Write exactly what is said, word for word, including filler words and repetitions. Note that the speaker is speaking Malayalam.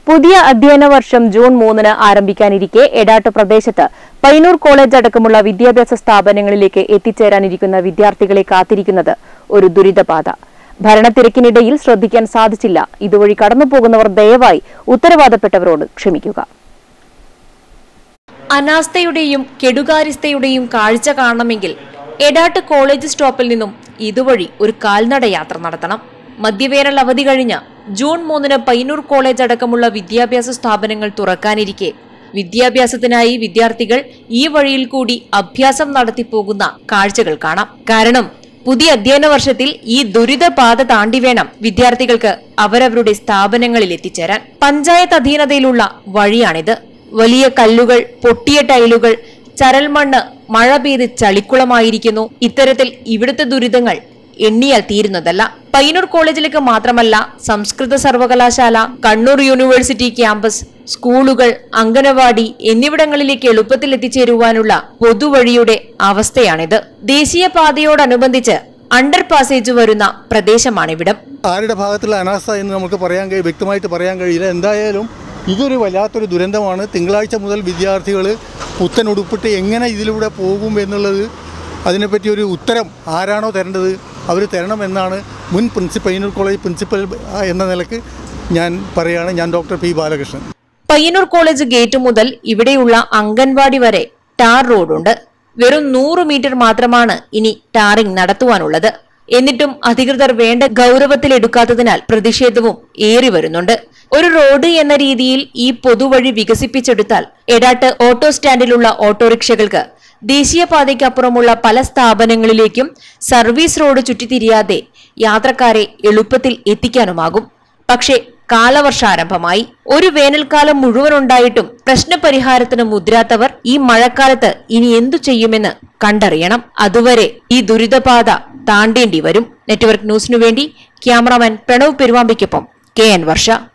പുതിയ അധ്യയന വർഷം ജൂൺ മൂന്നിന് ആരംഭിക്കാനിരിക്കെ എടാട്ട് പ്രദേശത്ത് പയ്യന്നൂർ കോളേജ് അടക്കമുള്ള വിദ്യാഭ്യാസ സ്ഥാപനങ്ങളിലേക്ക് എത്തിച്ചേരാനിരിക്കുന്ന വിദ്യാർത്ഥികളെ കാത്തിരിക്കുന്നത് ഒരു ദുരിതപാത. ഭരണത്തിരക്കിനിടയിൽ ശ്രദ്ധിക്കാൻ സാധിച്ചില്ല. ഇതുവഴി കടന്നുപോകുന്നവർ ദയവായി ഉത്തരവാദപ്പെട്ടവരോട് ക്ഷമിക്കുക. അനാസ്ഥയുടെയും കെടുകാര്യസ്ഥയുടെയും കാഴ്ച കാണണമെങ്കിൽ എടാട്ട് കോളേജ് സ്റ്റോപ്പിൽ നിന്നും ഇതുവഴി ഒരു കാൽനട യാത്ര നടത്തണം. മധ്യവേനൽ അവധി കഴിഞ്ഞ ജൂൺ മൂന്നിന് പയ്യന്നൂർ കോളേജ് അടക്കമുള്ള വിദ്യാഭ്യാസ സ്ഥാപനങ്ങൾ തുറക്കാനിരിക്കെ വിദ്യാഭ്യാസത്തിനായി വിദ്യാർത്ഥികൾ ഈ വഴിയിൽ കൂടി അഭ്യാസം നടത്തിപ്പോകുന്ന കാഴ്ചകൾ കാണാം. കാരണം പുതിയ അധ്യയന വർഷത്തിൽ ഈ ദുരിതപാത താണ്ടി വേണം വിദ്യാർത്ഥികൾക്ക് അവരവരുടെ സ്ഥാപനങ്ങളിൽ എത്തിച്ചേരാൻ. പഞ്ചായത്ത് അധീനതയിലുള്ള വഴിയാണിത്. വലിയ കല്ലുകൾ, പൊട്ടിയ ടൈലുകൾ, ചരൽമണ്ണ്, മഴ പെയ്ത് ചളിക്കുളമായിരിക്കുന്നു. ഇത്തരത്തിൽ ഇവിടുത്തെ ദുരിതങ്ങൾ എണ്ണിയാൽ തീരുന്നതല്ല. പയ്യന്നൂർ കോളേജിലേക്ക് മാത്രമല്ല, സംസ്കൃത സർവകലാശാല, കണ്ണൂർ യൂണിവേഴ്സിറ്റി ക്യാമ്പസ്, സ്കൂളുകൾ, അംഗനവാടി എന്നിവിടങ്ങളിലേക്ക് എളുപ്പത്തിൽ എത്തിച്ചേരുവാനുള്ള പൊതുവഴിയുടെ അവസ്ഥയാണിത്. ദേശീയപാതയോടനുബന്ധിച്ച് അണ്ടർ പാസേജ് വരുന്ന പ്രദേശമാണിവിടം. ആരുടെ ഭാഗത്തുള്ള അനാസ്ഥ എന്ന് നമുക്ക് പറയാൻ വ്യക്തമായിട്ട് പറയാൻ കഴിയില്ല. എന്തായാലും ഇതൊരു വല്ലാത്തൊരു ദുരന്തമാണ്. തിങ്കളാഴ്ച മുതൽ വിദ്യാർത്ഥികൾ പുത്തൻ ഉടുപ്പിട്ട് എങ്ങനെ ഇതിലൂടെ പോകും എന്നുള്ളത്, അതിനെപ്പറ്റി ഒരു ഉത്തരം ആരാണോ തരേണ്ടത് അവർ തരണമെന്നാണ് മുൻ പ്രിൻസിപ്പൽ പയ്യന്നൂർ കോളേജ് പ്രിൻസിപ്പൽ എന്ന നിലക്ക് ഞാൻ പറയുകയാണ്. ഞാൻ doctor P Balakrishnan. Payyanur college gate മുതൽ ഇവിടെയുള്ള അംഗൻവാടി വരെ ടാർ റോഡുണ്ട്. വെറും നൂറ് മീറ്റർ മാത്രമാണ് ഇനി ടാറിംഗ് നടത്തുവാനുള്ളത്. എന്നിട്ടും അധികൃതർ വേണ്ട ഗൗരവത്തിലെടുക്കാത്തതിനാൽ പ്രതിഷേധവും ഏറി വരുന്നുണ്ട്. ഒരു റോഡ് എന്ന രീതിയിൽ ഈ പൊതുവഴി വികസിപ്പിച്ചെടുത്താൽ എടാട്ട് ഓട്ടോ സ്റ്റാൻഡിലുള്ള ഓട്ടോറിക്ഷകൾക്ക് ദേശീയപാതയ്ക്കപ്പുറമുള്ള പല സ്ഥാപനങ്ങളിലേക്കും സർവീസ് റോഡ് ചുറ്റിത്തിരിയാതെ യാത്രക്കാരെ എളുപ്പത്തിൽ എത്തിക്കാനുമാകും. പക്ഷേ കാലവർഷാരംഭമായി. ഒരു വേനൽക്കാലം മുഴുവനുണ്ടായിട്ടും പ്രശ്നപരിഹാരത്തിന് മുതിരാത്തവർ ഈ മഴക്കാലത്ത് ഇനി എന്തു ചെയ്യുമെന്ന് കണ്ടറിയണം. അതുവരെ ഈ ദുരിതപാത താണ്ടേണ്ടി വരും. നെറ്റ്വർക്ക് ന്യൂസിനു വേണ്ടി ക്യാമറാമാൻ പ്രണവ് പെരുവാമ്പിക്കൊപ്പം കെ എൻ വർഷ.